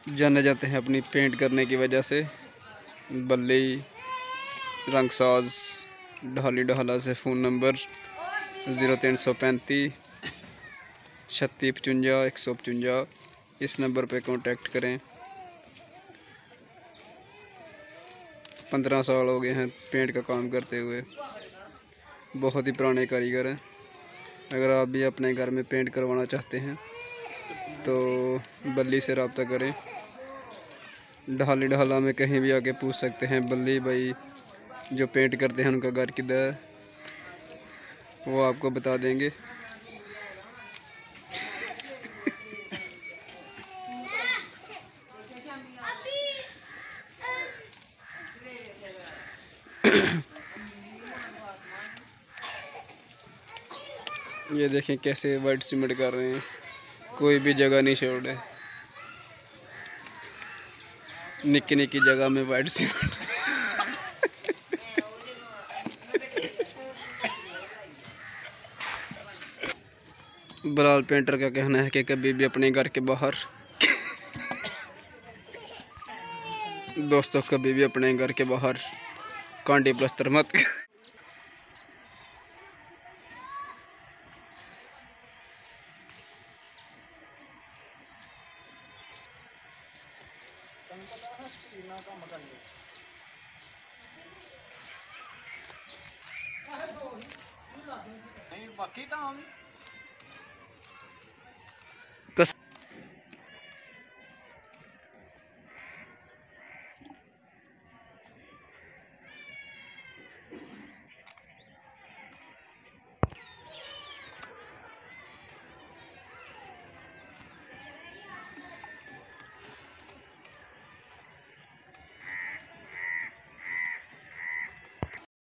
जाने जाते हैं अपनी पेंट करने की वजह से। बल्ली, रंगसाज, ढाली ढाला से फ़ोन नंबर 0335 3655 155, इस नंबर पे कांटेक्ट करें। 15 साल हो गए हैं पेंट का काम करते हुए, बहुत ही पुराने कारीगर हैं। अगर आप भी अपने घर में पेंट करवाना चाहते हैं तो बल्ली से रब्ता करें। ढाली ढाला में कहीं भी आके पूछ सकते हैं, बल्ली भाई जो पेंट करते हैं उनका घर किधर है, वो आपको बता देंगे। ये देखें कैसे वाइट सीमेंट कर रहे हैं, कोई भी जगह नहीं छोड़ रहे, निक्की निक्की जगह में वाइट सीमेंट। बलाल पेंटर का कहना है कि कभी भी अपने घर के बाहर दोस्तों कभी भी अपने घर के बाहर कांटे प्लस्तर मत। बाकी काम